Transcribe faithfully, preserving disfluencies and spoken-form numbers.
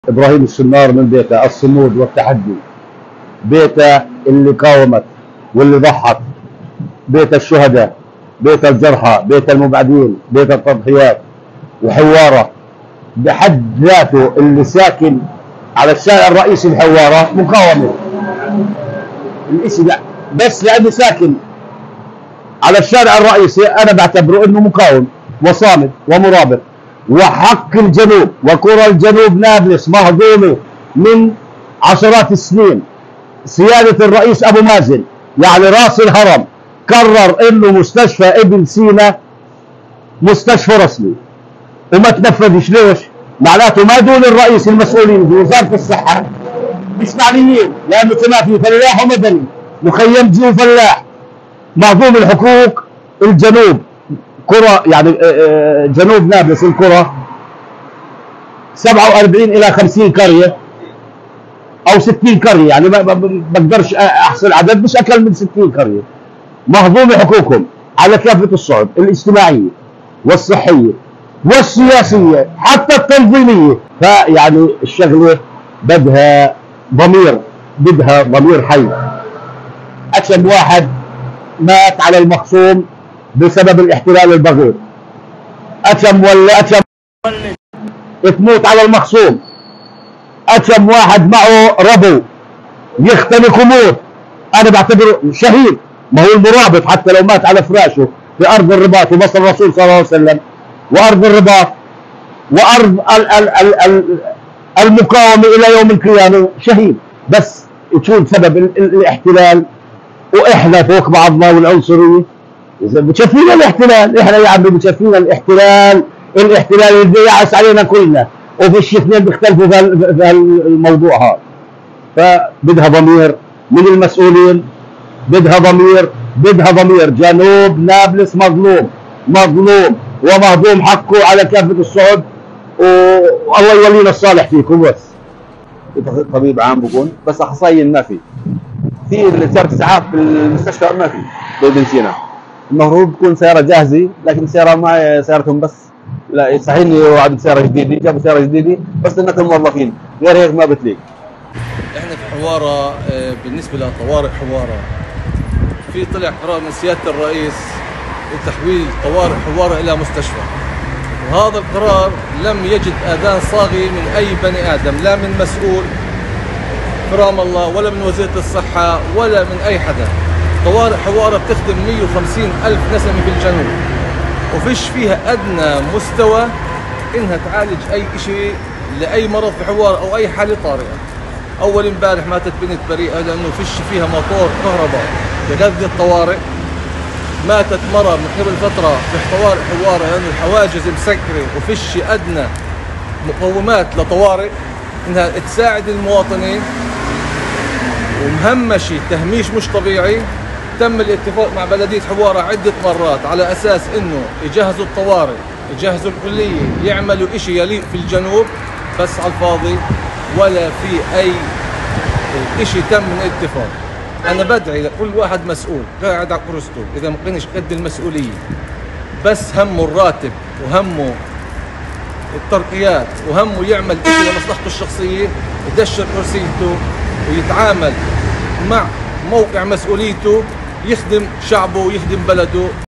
إبراهيم السنار من بيته الصمود والتحدي، بيته اللي قاومت واللي ضحت، بيت الشهداء، بيت الجرحى، بيت المبعدين، بيت التضحيات، وحواره بحد ذاته اللي ساكن على الشارع الرئيسي بحواره مقاومه. الاشي ده بس لانه ساكن على الشارع الرئيسي انا بعتبره انه مقاوم وصامد ومرابط. وحق الجنوب وقرى الجنوب نابلس مهضومه من عشرات السنين. سياده الرئيس ابو مازن يعني راس الهرم قرر انه مستشفى ابن سينا مستشفى رسمي وما تنفذش. ليش؟ معناته ما دون الرئيس المسؤولين بوزاره الصحه مش معنيين، لانه كمان في فلاح ومدني مخيم جيو فلاح مهضوم الحقوق. الجنوب قرى يعني جنوب نابلس القرى سبعة وأربعين الى خمسين قريه او ستين قريه، يعني ما بقدرش احصل عدد، مش اقل من ستين قريه مهضوم حقوقهم على كافه الصعد الاجتماعيه والصحيه والسياسيه حتى التنظيميه. فيعني الشغله بدها ضمير، بدها ضمير حي. اكثر واحد مات على المخصوم بسبب الاحتلال البغيض، أكم ولا أكم تموت على المخصوم، أكم واحد معه ربو يختنق وموت، أنا بعتبره شهيد. ما هو المرابط حتى لو مات على فراشه في أرض الرباط، ومصر الرسول صلى الله عليه وسلم وأرض الرباط وأرض ال ال ال ال المقاومة إلى يوم القيامة شهيد. بس تكون سبب الاحتلال وإحنا فوق بعضنا والعنصرية بتشفينا الاحتلال. احنا يا عمي بتشفينا الاحتلال، الاحتلال اللي يعس علينا كلنا، وفيش اثنين بيختلفوا في الموضوع هذا. فبدها ضمير من المسؤولين، بدها ضمير، بدها ضمير. جنوب نابلس مظلوم مظلوم ومهضوم حقه على كافة الصعد، والله يولينا الصالح فيكم. بس طبيب عام بكون بس اخصائيين ما في، في سيارة اسعاف في المستشفى ما في بابن سينا. المفروض تكون سيارة جاهزة، لكن السيارة ما سيارتهم بس لا صحيح اني وعدوا سيارة جديدة، جابوا سيارة جديدة بس انكم موظفين، غير هيك ما بتليق. احنا في حوارة بالنسبة لطوارئ حوارة في طلع قرار من سيادة الرئيس لتحويل طوارئ حوارة إلى مستشفى، وهذا القرار لم يجد آذان صاغي من أي بني آدم، لا من مسؤول كرام الله ولا من وزيرة الصحة ولا من أي حدا. طوارئ حوارة بتخدم مئة وخمسين ألف نسمة في الجنوب، وفيش فيها أدنى مستوى إنها تعالج أي شيء لأي مرض في حوارة أو أي حالة طارئة. أول امبارح ماتت بنت بريئة لأنه فيش فيها موتور كهرباء يغذي الطوارئ. ماتت مرة من قبل فترة في طوارئ حوارة لأنه الحواجز مسكرة وفيش أدنى مقومات لطوارئ إنها تساعد المواطنين، ومهمشي تهميش مش طبيعي. تم الاتفاق مع بلدية حوارة عدة مرات على أساس إنه يجهزوا الطوارئ، يجهزوا الكلية، يعملوا إشي يليق في الجنوب، بس على الفاضي ولا في أي إشي تم من الاتفاق. أنا بدعي لكل واحد مسؤول قاعد على كرسته إذا ما كانش قد المسؤولية، بس همه الراتب وهمه الترقيات وهمه يعمل إشي لمصلحته الشخصية، يدشر كرسيته ويتعامل مع موقع مسؤوليته، يخدم شعبه ويخدم بلده.